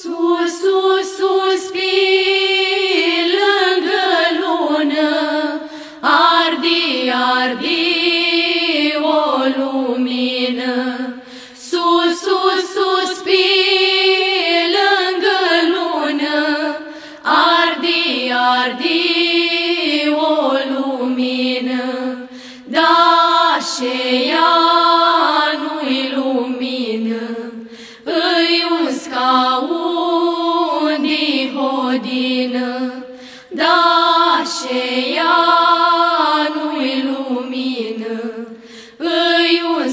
Sus, sus, suspin lângă lună, ardi, ardi o lumină. Sus, sus, suspin lângă lună, ardi, ardi o lumină. Da, șeia nu-i lumină, îi un scaun de hodină. Da, șeia nu-i lumină, îi un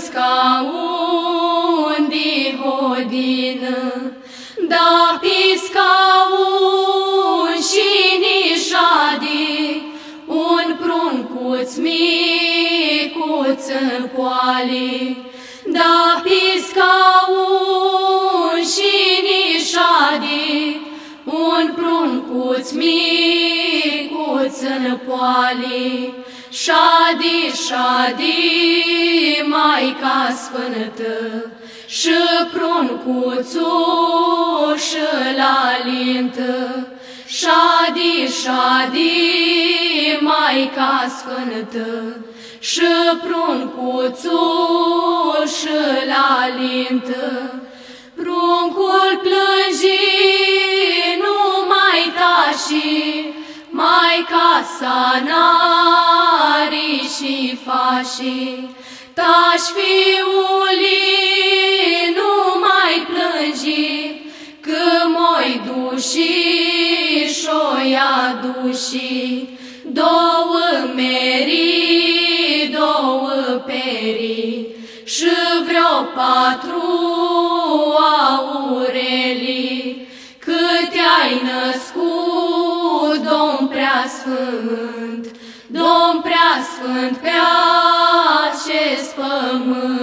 scaun de hodină. Da, pe scaun și nișade, un pruncuț micuț în poale. Da, pe scaun și nișade, un pruncuț micuț în poale. Șade, șade, Maica Sfântă, și pruncuțul și-l alintă. Șade, șade, Maica Sfântă, și pruncuțul și-l alintă. Pruncul plânge numai tași, Maica sa n-are și fași. Tași, fiului, nu mai plângi, că m-oi duși și-o-i aduși. Două meri, două peri, și vreo 4 aureli. Cât ai născut, Domn Preasfânt, Domn Preasfânt, pe acest pământ.